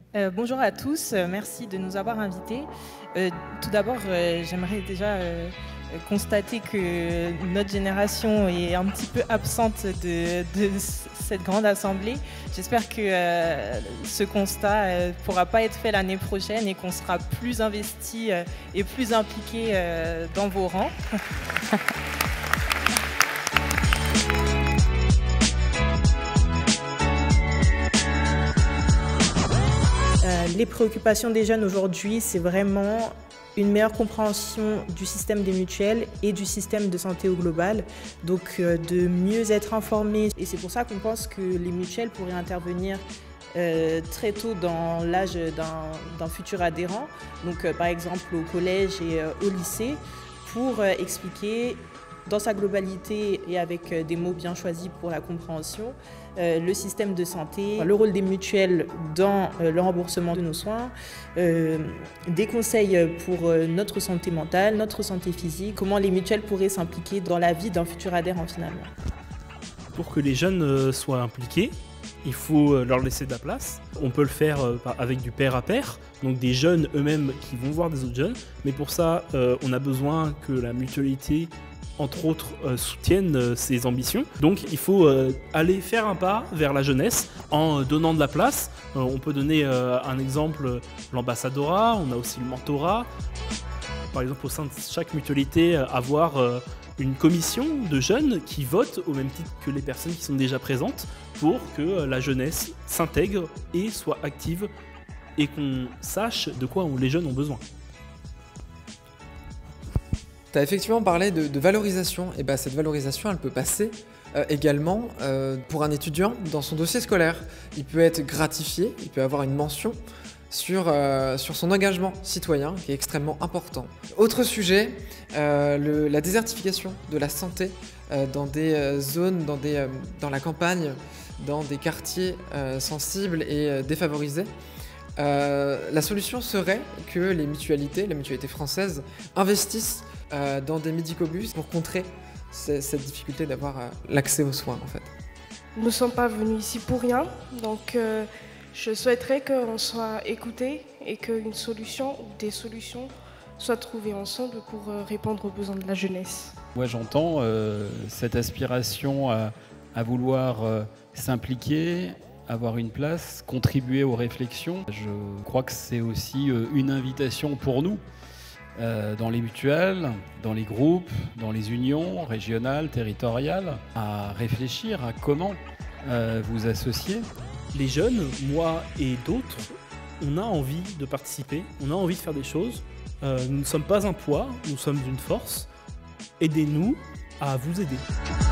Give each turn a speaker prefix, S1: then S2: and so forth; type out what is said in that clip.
S1: Bonjour à tous, merci de nous avoir invités. Tout d'abord, j'aimerais déjà constater que notre génération est un petit peu absente de cette grande assemblée. J'espère que ce constat ne pourra pas être fait l'année prochaine et qu'on sera plus investis et plus impliqués dans vos rangs. Les préoccupations des jeunes aujourd'hui, c'est vraiment une meilleure compréhension du système des mutuelles et du système de santé au global, donc de mieux être informés. Et c'est pour ça qu'on pense que les mutuelles pourraient intervenir très tôt dans l'âge d'un futur adhérent, donc par exemple au collège et au lycée, pour expliquer dans sa globalité et avec des mots bien choisis pour la compréhension, le système de santé, le rôle des mutuelles dans le remboursement de nos soins, des conseils pour notre santé mentale, notre santé physique, comment les mutuelles pourraient s'impliquer dans la vie d'un futur adhérent finalement.
S2: Pour que les jeunes soient impliqués, il faut leur laisser de la place. On peut le faire avec du pair à pair, donc des jeunes eux-mêmes qui vont voir des autres jeunes, mais pour ça, on a besoin que la mutualité entre autres, soutiennent ses ambitions. Donc il faut aller faire un pas vers la jeunesse en donnant de la place. On peut donner un exemple, l'ambassadorat, on a aussi le mentorat. Par exemple, au sein de chaque mutualité, avoir une commission de jeunes qui votent au même titre que les personnes qui sont déjà présentes pour que la jeunesse s'intègre et soit active et qu'on sache de quoi les jeunes ont besoin.
S3: Tu as effectivement parlé de valorisation, et cette valorisation elle peut passer également pour un étudiant dans son dossier scolaire. Il peut être gratifié, il peut avoir une mention sur son engagement citoyen qui est extrêmement important. Autre sujet, la désertification de la santé dans des zones, dans la campagne, dans des quartiers sensibles et défavorisés. La solution serait que les mutualités françaises investissent dans des médicobus pour contrer cette difficulté d'avoir l'accès aux soins en fait.
S4: Nous ne sommes pas venus ici pour rien, donc je souhaiterais qu'on soit écoutés et qu'une solution ou des solutions soient trouvées ensemble pour répondre aux besoins de la jeunesse.
S5: Moi j'entends cette aspiration à vouloir s'impliquer, avoir une place, contribuer aux réflexions. Je crois que c'est aussi une invitation pour nous, dans les mutuelles, dans les groupes, dans les unions régionales, territoriales, à réfléchir à comment vous associer.
S2: Les jeunes, moi et d'autres, on a envie de participer, on a envie de faire des choses. Nous ne sommes pas un poids, nous sommes une force. Aidez-nous à vous aider.